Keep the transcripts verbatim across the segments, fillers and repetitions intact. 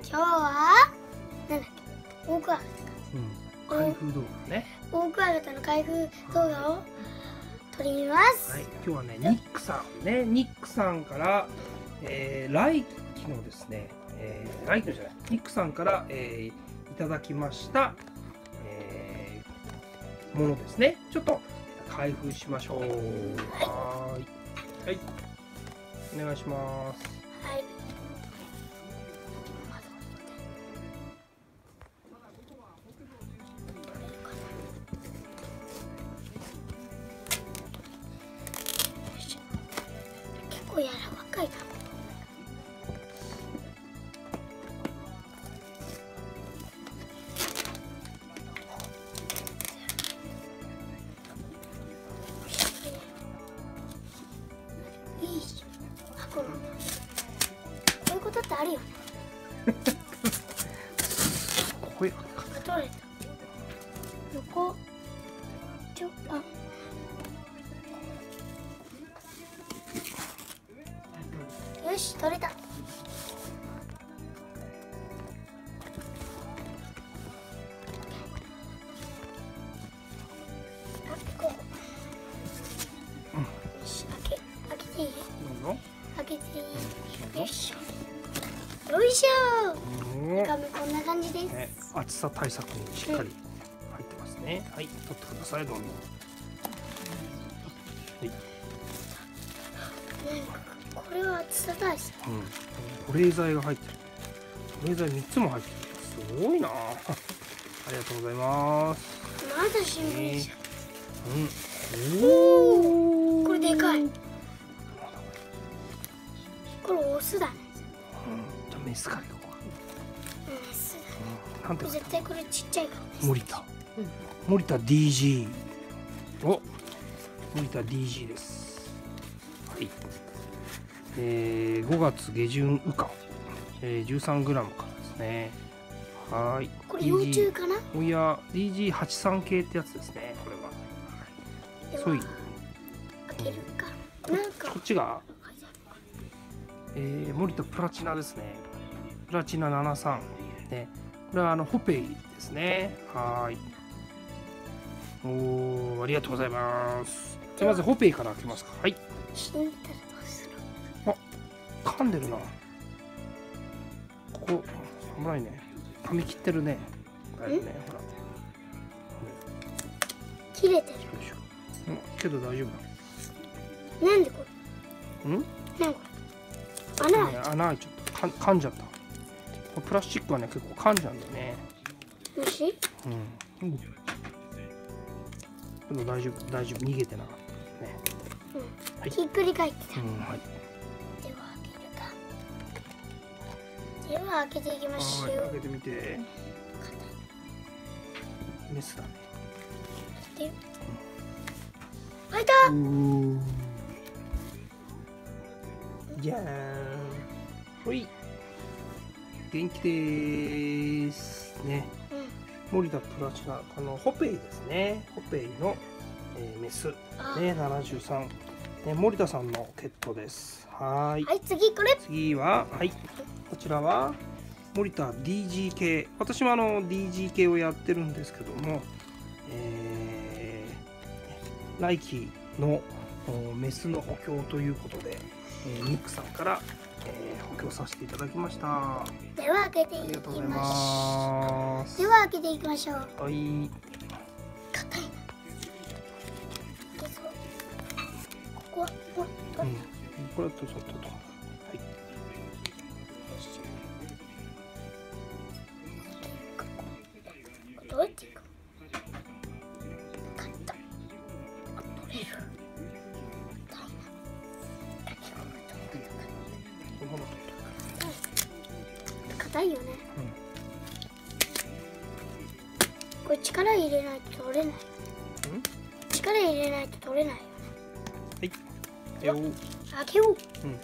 今日はなんだっけ、オオクワガうん、開封動画ね。 タオオクワガタの開封動画を撮ります。 はい、今日はねニックさんねニックさんから、えー、来期のですね、えー、来期のじゃないニックさんから、えー、いただきました、えー、ものですね。ちょっと開封しましょう。はーい、はい、お願いします。 はい。結構柔らかいな。いいじゃん。あ、このこういうことってあるよね。 これあ、取れた。横ちょあ。よし、取れた。開けていい？よいしょ。よいしょ。中身こんな感じです。 ね、暑さ対策にしっかり入ってますね。うん、はい、取ってください。どんどん。はい。 これは暑さ対策。 うん。保冷剤が入ってる。保冷剤三つも入ってる。すごいな。ありがとうございます。 まだ新聞社。 うん。おお。 これでかい。これオスだね。 うん、じゃあメスからいこうか。 メスだね。 うん、なんていうか。 絶対これちっちゃいから。 森田。森田 ディージー。お。森田 ディージー です。はい。えー、ごがつ下旬羽化。えー、じゅうさんグラムからですね。はい。 これ幼虫かな？ いや、ディージーはちじゅうさん 系ってやつですね。これは。そうい。 開けるか。なんか。 こっちが。えー、森田プラチナですね。プラチナななじゅうさん。ね。これはあのホペイですね。はい。おー、ありがとうございます。じゃあまずホペイから開けますか。はい。 死んだらどうする？ あ、噛んでるな。ここ、危ないね。噛み切ってるね。だいぶね、ほら。 切れてる。 うん、けど大丈夫。なんでこれ？うん？ なんこれ？穴開いちゃった。 穴開いちゃった。噛んじゃった。プラスチックはね、結構噛んじゃうんだよね。 虫？ うん。でも大丈夫、大丈夫、逃げてなかったね。 うん。はい、ひっくり返ってた。 うん、はい。 では開けるか。では開けていきましょう。 はい、開けてみて。メスだね。 開いて。開いた。 じゃーん。ほい。元気でーす。ね。うん、森田プラチナ、あのホペイですね。ホペイの、えー、メス。ね、ななじゅうさん。ね、森田さんのケットです。はい。 はい、次これ。 次は、はい。こちらは。森田 ディージー 系。私もあの ディージー 系をやってるんですけども。えー、来期のメスの補強ということで、えー、ニックさんから、えー、補強させていただきました。 では開けていきましょう。では開けていきましょう。 はい。 硬いな。ここはここは取る。 うん、これはとちょっとと。はい。 どうやっていく？硬い。取れる。硬いよね。うん、これ力入れないと取れない。力入れないと取れないよね。 はい。よ。 開けよう。うん。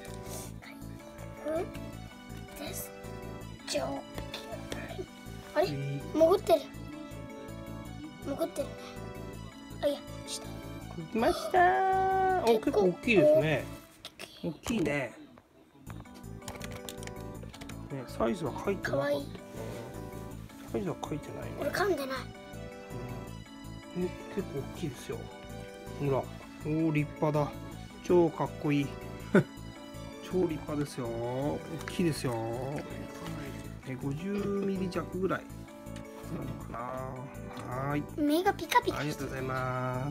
です。じゃあ。あれ？潜ってる。潜ってるね。あ、いや、下。 来ましたー。お、結構大きいですね。大きいね。 サイズは書いてなかったね。 かわいい。 サイズは書いてないね。 俺噛んでない。 うん、え、結構大きいですよ。ほら、おお、立派だ。超かっこいい。超立派ですよ。大きいですよ。え、ごじゅうミリ弱ぐらいなのかな。はーい。 目がピカピカありがしてる。 とうございます。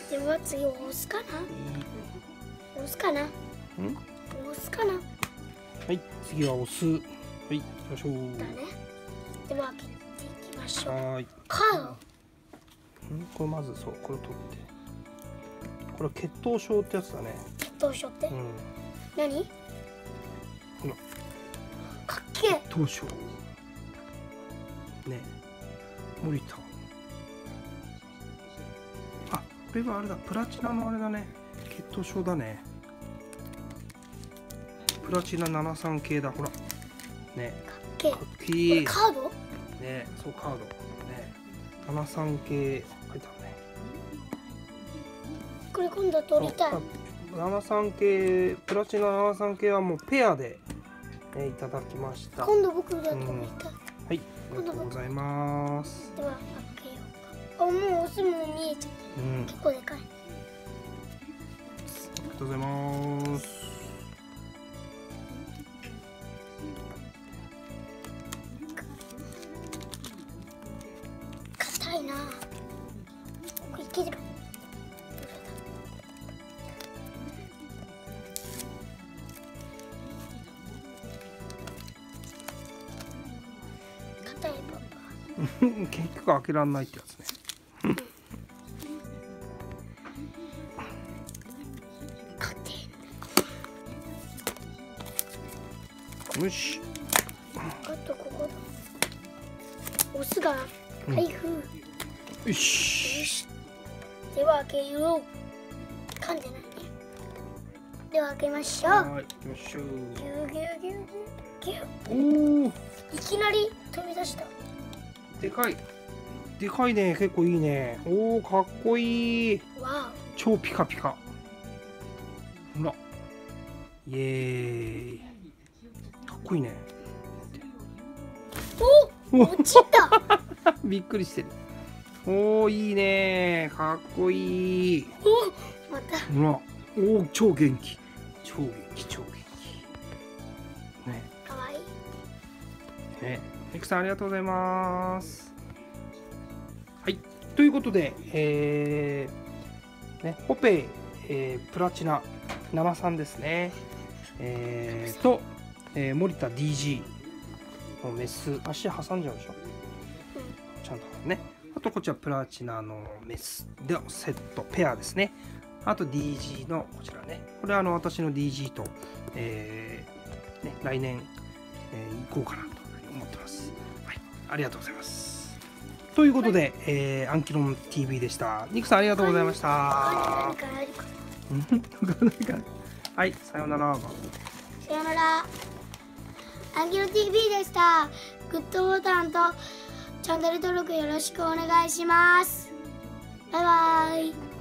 では次押すかな。押すかな。 うん。 押すかな。 はい、次は押す。はい、行きましょう。 だね。では開けていきましょう。 はーい。 カード。 ん、これまずそう、これ取って。これは血糖症ってやつだね。 血糖症ってうん。 何？ ほら。 かっけえ。 血糖症。ね。森田。あ、これはあれだ、プラチナのあれだね。血糖症だね。プラチナななじゅうさん系だ、ほら。ね。 かっけえ。 かっこけいい。 れカード？ ね、そうカード。ね。ななじゅうさん系書いてあるね。 これ今度取りたい。 ななじゅうさん系、プラチナななじゅうさん系はもうペアで、ね、いただきました。 今度僕が取りたい。 はい、ありがとうございます。 では開けようか。あ、もう押すもん見えちゃう。 うん、 結構でかい。 ありがとうございます。 硬いな。これいける。硬いパパ。 結局開けられないってやつね。 硬い。 よし。 あとここだ。押すが開封。 よよし。 し。では開けよう。噛んでないね。では開けましょう。 はい、行きましょう。 ぎゅうぎゅうぎゅうぎゅうぎゅう。 おお、 いきなり飛び出した。 でかい。でかいね、結構いいね。おお、かっこいい。 わ超ピカピカ。ほら。イエーイ。かっこいいね。 お。お、落ちた。 びっくりしてる。おお、いいね。かっこいい。 お、また。 ほら。おお、超元気。超元気、超元気。ね。 かわいい。 ね。ミクさん、ありがとうございます。はい。ということで、えー、ね、ホペイ、えー、プラチナななじゅうさんですね。えー、と、えー、森田 ディージー のメス、足挟んじゃうでしょ。ちゃんとね。あと、こちらプラチナのメスでセット、ペアですね。あと ディージー のこちらね。これはあの私の ディージー と、えーね、来年、えー、行こうかなと思ってます。はい。ありがとうございます。ということで、えー、アンキロン ティーブイ でした。ニクさんありがとうございました。 何かあるかな。 はい、さようなら。 さよなら。アンキロ ティーブイ でした。グッドボタンとチャンネル登録よろしくお願いします。バイバイ。